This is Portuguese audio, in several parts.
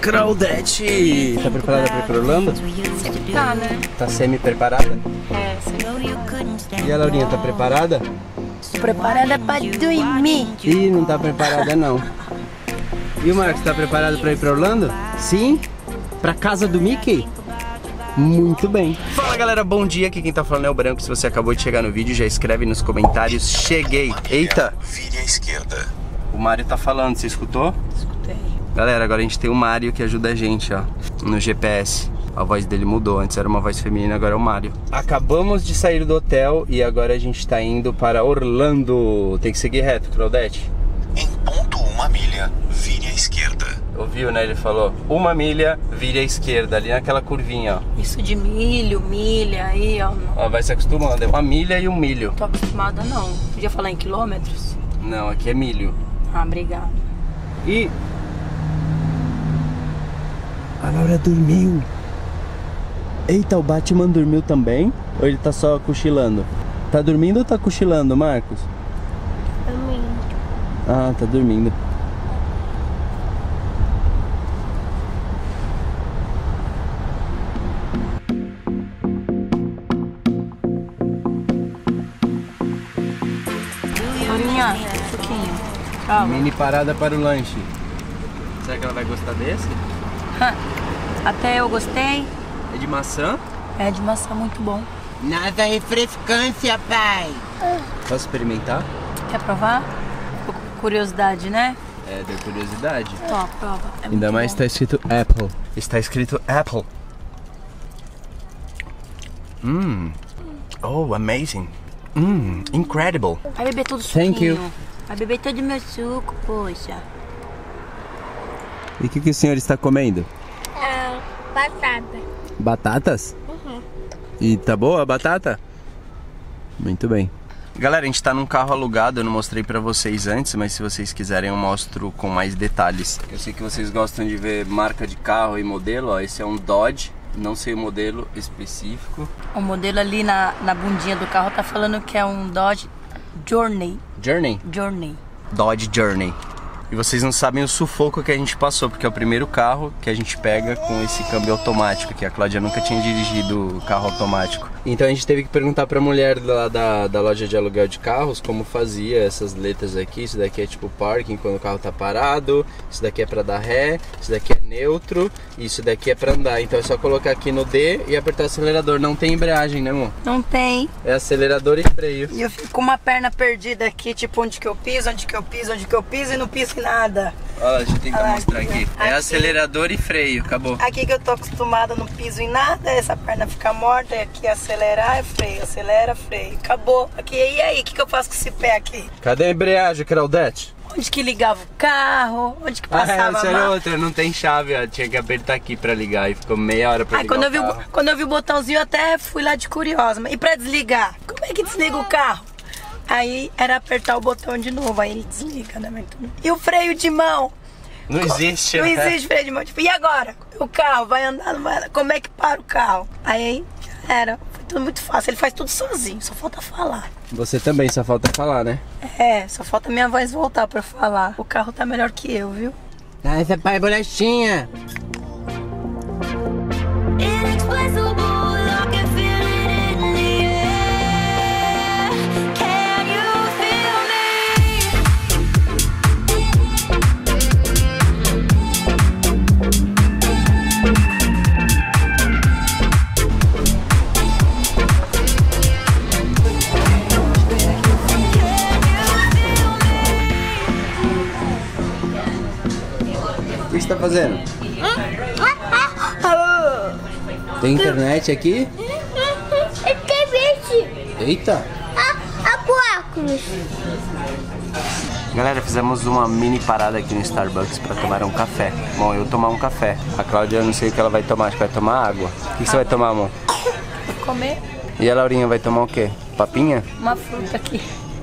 Claudete! Tá preparada pra ir pra Orlando? Tá, né? Tá semi-preparada? É, sim. E a Laurinha, tá preparada? Preparada pra dormir. Ih, não tá preparada não. E o Marcos, tá preparado pra ir pra Orlando? Sim? Pra casa do Mickey? Muito bem. Fala galera, bom dia, aqui quem tá falando é o Branco. Se você acabou de chegar no vídeo, já escreve nos comentários. Cheguei. Eita! Vire à esquerda. O Mário tá falando, você escutou? Escutei. Galera, agora a gente tem o Mário que ajuda a gente, ó, no GPS. A voz dele mudou, antes era uma voz feminina, agora é o Mário. Acabamos de sair do hotel e agora a gente tá indo para Orlando. Tem que seguir reto, Claudete. Em ponto 1 milha, vire à esquerda. Ouviu, né? Ele falou, 1 milha, vire à esquerda, ali naquela curvinha, ó. Isso de milho, milha, aí, ó. Ó, vai se acostumando, é 1 milha e 1 milho. Tô acostumada não. Podia falar em quilômetros? Não, aqui é milho. Ah, obrigada. E... a Laura dormiu. Eita, o Batman dormiu também? Ou ele tá só cochilando? Tá dormindo ou tá cochilando, Marcos? Dormindo. Ah, tá dormindo. Laurinha, um pouquinho. Calma. Mini parada para o lanche. Será que ela vai gostar desse? Até eu gostei. É de maçã? É de maçã muito bom. Nada refrescância, pai. Posso experimentar? Quer provar? Ficou com curiosidade, né? É, deu curiosidade. Ó, prova. É Ainda muito mais bom. tá escrito Apple. Está escrito Apple. Oh, amazing. Incredible. Vai beber todo o suquinho. Thank you. Vai beber todo o meu suco, poxa. E o que o senhor está comendo? Batata. Batatas? E tá boa a batata? Muito bem. Galera, a gente tá num carro alugado, eu não mostrei pra vocês antes, mas se vocês quiserem eu mostro com mais detalhes. Eu sei que vocês gostam de ver marca de carro e modelo, ó, esse é um Dodge, não sei o modelo específico. O modelo ali na bundinha do carro tá falando que é um Dodge Journey. Journey? Journey. Dodge Journey. E vocês não sabem o sufoco que a gente passou, porque é o primeiro carro que a gente pega com esse câmbio automático, que a Cláudia nunca tinha dirigido carro automático. Então a gente teve que perguntar pra mulher lá da loja de aluguel de carros como fazia essas letras aqui. Isso daqui é tipo parking quando o carro tá parado, isso daqui é pra dar ré, isso daqui é neutro, isso daqui é pra andar. Então é só colocar aqui no D e apertar o acelerador. Não tem embreagem, né, amor? Não tem. É acelerador e freio. E eu fico com uma perna perdida aqui, tipo onde que eu piso, onde que eu piso, onde que eu piso e não piso em nada. Olha, deixa eu tentar Olha mostrar aqui. É aqui. acelerador e freio, acabou. Aqui que eu tô acostumada, não piso em nada, essa perna fica morta, e aqui acelerar é freio, acelera, freio. Acabou. Aqui, e aí, o que eu faço com esse pé aqui? Cadê a embreagem, Claudete? Onde que ligava o carro? Onde que passava essa a era mão? outra, não tem chave, ó. Tinha que apertar aqui pra ligar e ficou meia hora pra Aí ligar o carro. quando eu vi o botãozinho, eu até fui lá de curiosa. E pra desligar? Como é que desliga o carro? Aí era apertar o botão de novo, aí ele desliga, né? E o freio de mão? Não existe, Não né? existe freio de mão. Tipo, e agora? O carro vai andar, não vai andar? Como é que para o carro? Aí já era. Foi tudo muito fácil. Ele faz tudo sozinho, só falta falar. Você também, só falta falar, né? É, só falta minha voz voltar pra falar. O carro tá melhor que eu, viu? Ah, essa pai bolachinha. O que você tá fazendo? Tem internet aqui? Tem bicho. Eita! Óculos. Galera, fizemos uma mini parada aqui no Starbucks pra tomar um café. Bom, eu tomar um café. A Cláudia, eu não sei o que ela vai tomar, acho que vai tomar água. O que você vai tomar, amor? Vou comer E a Laurinha vai tomar o quê? Papinha? uma fruta aqui.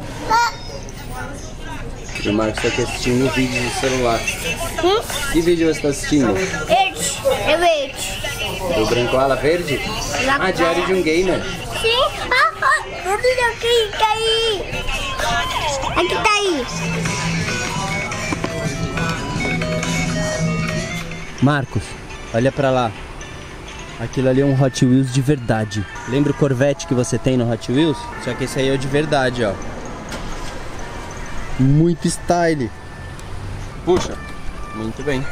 E o Marcos tá aqui assistindo vídeo no celular. Que vídeo você tá assistindo? Verde. É verde. O branco ala verde? Ah, Diário de um Gamer. Sim. Olha aqui, tá aí. Aqui tá aí. Marcos, olha pra lá. Aquilo ali é um Hot Wheels de verdade. Lembra o Corvette que você tem no Hot Wheels? Só que esse aí é o de verdade, ó. Muito style. Puxa. Muito bem.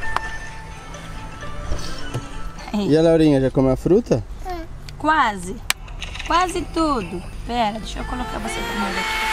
E a Laurinha, já comeu a fruta? Quase. Quase tudo. Pera, deixa eu colocar você primeiro aqui.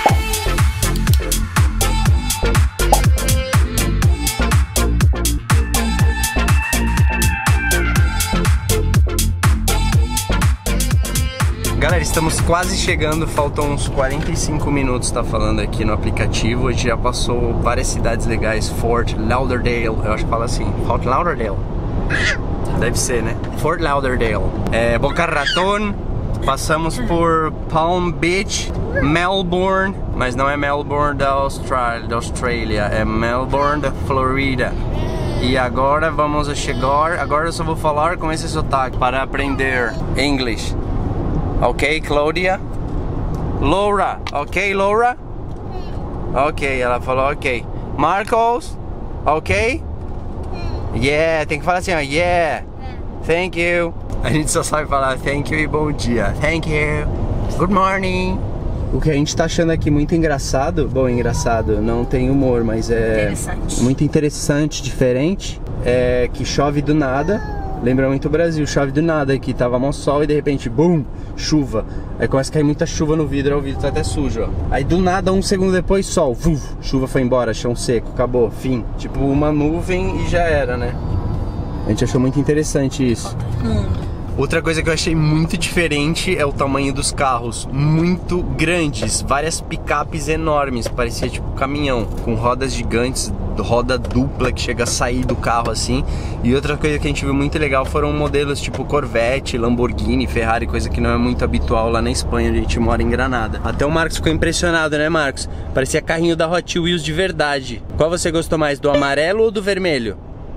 Galera, estamos quase chegando, faltam uns 45 minutos, tá falando aqui no aplicativo. A gente já passou várias cidades legais, Fort Lauderdale, eu acho que fala assim, Fort Lauderdale. Deve ser, né? Fort Lauderdale. Boca Raton, passamos por Palm Beach, Melbourne, mas não é Melbourne da Austrália, é Melbourne da Florida. E agora vamos chegar, agora eu só vou falar com esse sotaque para aprender English. Ok, Claudia? Laura, ok, Laura? Ok, ela falou ok. Marcos, ok? Yeah, tem que falar assim, ó, yeah. Thank you. A gente só sabe falar thank you e bom dia. Thank you. Good morning. O que a gente tá achando aqui muito engraçado, bom, engraçado, não tem humor, mas é muito interessante, diferente, é que chove do nada. Lembra muito o Brasil, chove do nada aqui, tava mó sol e de repente, bum, chuva. Aí começa a cair muita chuva no vidro, o vidro tá até sujo, ó. Aí do nada, um segundo depois, sol, chuva foi embora, chão seco, acabou, fim. Tipo uma nuvem e já era, né? A gente achou muito interessante isso. Outra coisa que eu achei muito diferente é o tamanho dos carros, muito grandes, várias picapes enormes, parecia tipo caminhão, com rodas gigantes, roda dupla que chega a sair do carro assim. E outra coisa que a gente viu muito legal foram modelos tipo Corvette, Lamborghini, Ferrari, coisa que não é muito habitual lá na Espanha, a gente mora em Granada. Até o Marcos ficou impressionado, né, Marcos? Parecia carrinho da Hot Wheels de verdade. Qual você gostou mais, do amarelo ou do vermelho?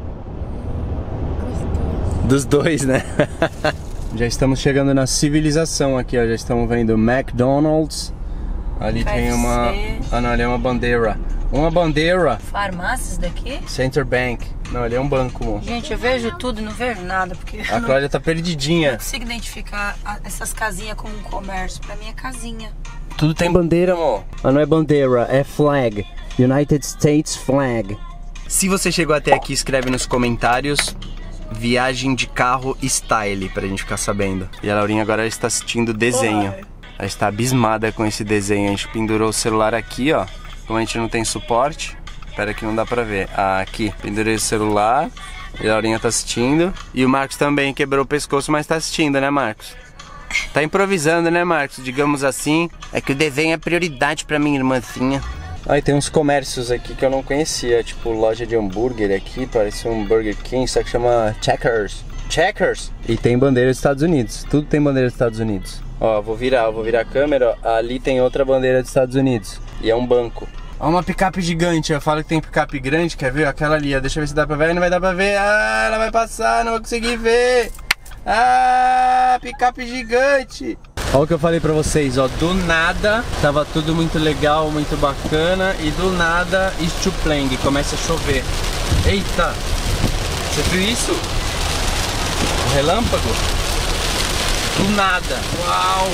Dos dois, né? Já estamos chegando na civilização aqui, ó. Já estamos vendo McDonald's. Ali tem uma... Ah, não, ali é uma bandeira. Uma bandeira. Farmácias daqui? Center Bank. Não, ali é um banco, amor. Gente, eu vejo tudo e não vejo nada, porque a Cláudia tá perdidinha. Não consigo identificar essas casinhas como um comércio. Pra mim é casinha. Tudo tem bandeira, amor. Ah, não é bandeira, é flag. United States flag. Se você chegou até aqui, escreve nos comentários viagem de carro style, pra gente ficar sabendo. E a Laurinha agora está assistindo desenho. Ela está abismada com esse desenho. A gente pendurou o celular aqui, ó. Como a gente não tem suporte, espera que não dá pra ver. Aqui, pendurei o celular. E a Laurinha tá assistindo. E o Marcos também quebrou o pescoço, mas tá assistindo, né, Marcos? Tá improvisando, né, Marcos? Digamos assim. É que o desenho é prioridade pra minha irmãzinha. Aí tem uns comércios aqui que eu não conhecia, tipo loja de hambúrguer aqui, parece um Burger King, só que chama Checkers. Checkers! E tem bandeira dos Estados Unidos, tudo tem bandeira dos Estados Unidos. Ó, vou virar a câmera, ó, ali tem outra bandeira dos Estados Unidos, e é um banco. Ó, uma picape gigante, eu falo que tem picape grande, quer ver? Aquela ali, ó, deixa eu ver se dá pra ver, não vai dar pra ver, ah, ela vai passar, não vou conseguir ver. Ah, picape gigante! Olha o que eu falei pra vocês, ó, do nada tava tudo muito legal, muito bacana e do nada estuplengue, começa a chover. Eita! Você viu isso? O relâmpago? Do nada! Uau!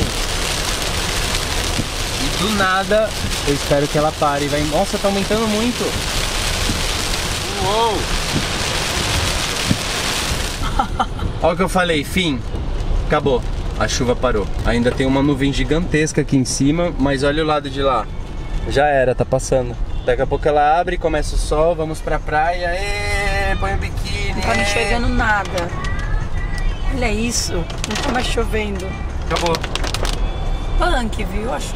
E do nada eu espero que ela pare e vai... Nossa, tá aumentando muito! Uou! Olha o que eu falei, fim! Acabou! A chuva parou. Ainda tem uma nuvem gigantesca aqui em cima, mas olha o lado de lá. Já era, tá passando. Daqui a pouco ela abre, começa o sol, vamos pra praia. Êêê, põe o biquíni. Não tá me enxergando nada. Olha isso, não tá mais chovendo. Acabou. Punk, viu? Acho.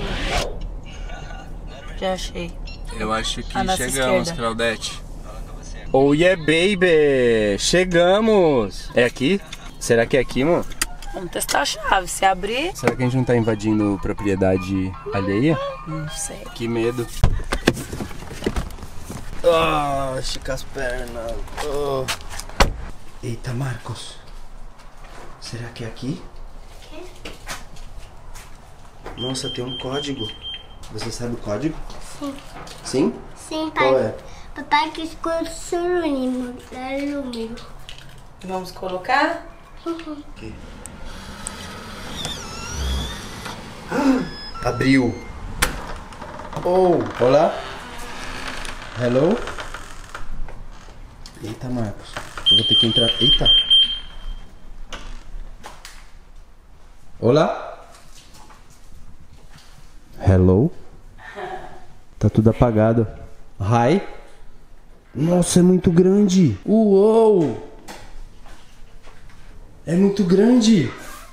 Já achei. Eu acho que nossa chegamos, esquerda. Claudete. Oh yeah, baby! Chegamos! É aqui? Será que é aqui, amor? Vamos testar a chave. Se abrir... Será que a gente não tá invadindo propriedade alheia? Não sei. Que medo. Ah, estica as pernas. Oh. Eita, Marcos. Será que é aqui? Nossa, tem um código. Você sabe o código? Sim. Sim? Sim, pai. Qual é? Papai quis construir o número. Vamos colocar? Aqui. Abriu. Oh, olá. Hello. Eita, Marcos. Eu vou ter que entrar. Eita. Olá. Hello. Tá tudo apagado. Hi. Nossa, é muito grande. Uou. É muito grande.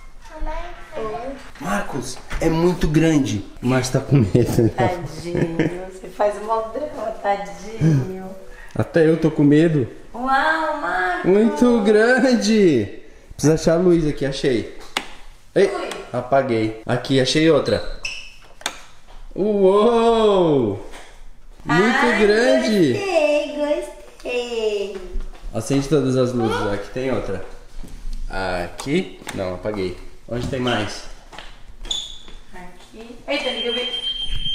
Marcos, é muito grande. O Marcos tá com medo. Tadinho, você faz um mal drama, tadinho. Até eu tô com medo. Uau, Marcos. Muito grande. Precisa achar a luz aqui, achei. Ei, apaguei. Aqui, achei outra. Uou! Muito grande. Gostei. Acende todas as luzes. Aqui tem outra. Aqui. Não, apaguei. Onde tem mais? Aqui. Eita, liga o bico.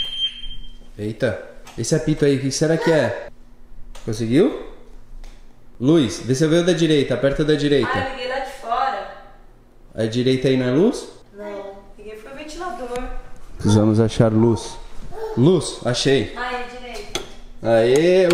Eita. Esse apito aí, o que será que é? Conseguiu? Luz, vê se eu vejo da direita. Aperta da direita. Ah, eu liguei lá de fora. A direita aí não é luz? Não, liguei foi o ventilador. Precisamos achar luz. Luz, achei. Ah, é direito. Aê!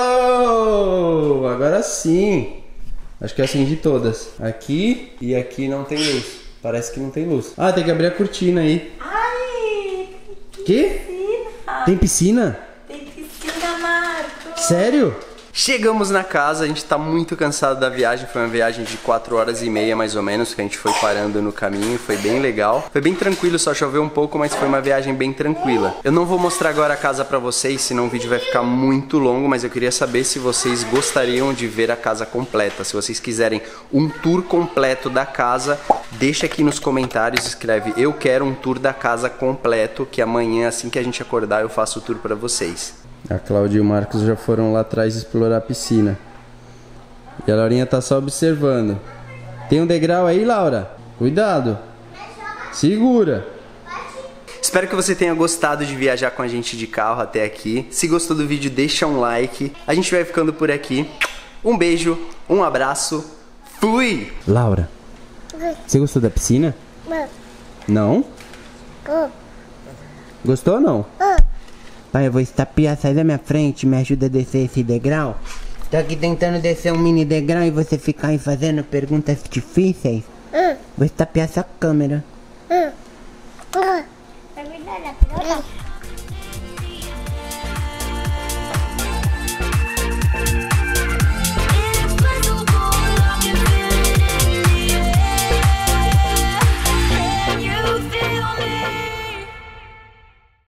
Uou! Agora sim. Acho que eu acendi todas. Aqui e aqui não tem luz. Parece que não tem luz. Ah, tem que abrir a cortina aí. Ai, Que? piscina. Tem piscina? Tem piscina, Marcos. Sério? Chegamos na casa, a gente tá muito cansado da viagem. Foi uma viagem de 4 horas e meia mais ou menos, que a gente foi parando no caminho, foi bem legal. Foi bem tranquilo, só choveu um pouco, mas foi uma viagem bem tranquila. Eu não vou mostrar agora a casa pra vocês, senão o vídeo vai ficar muito longo, mas eu queria saber se vocês gostariam de ver a casa completa. Se vocês quiserem um tour completo da casa, deixa aqui nos comentários, escreve eu quero um tour da casa completo, que amanhã, assim que a gente acordar, eu faço o tour pra vocês. A Cláudia e o Marcos já foram lá atrás explorar a piscina. E a Laurinha tá só observando. Tem um degrau aí, Laura? Cuidado. Segura. Espero que você tenha gostado de viajar com a gente de carro até aqui. Se gostou do vídeo, deixa um like. A gente vai ficando por aqui. Um beijo, um abraço. Fui! Laura, você gostou da piscina? Não. Gostou ou não? Pai, eu vou estapear, sai da minha frente, me ajuda a descer esse degrau. Tô aqui tentando descer um mini degrau e você ficar aí fazendo perguntas difíceis. Vou estapear essa câmera. É verdade,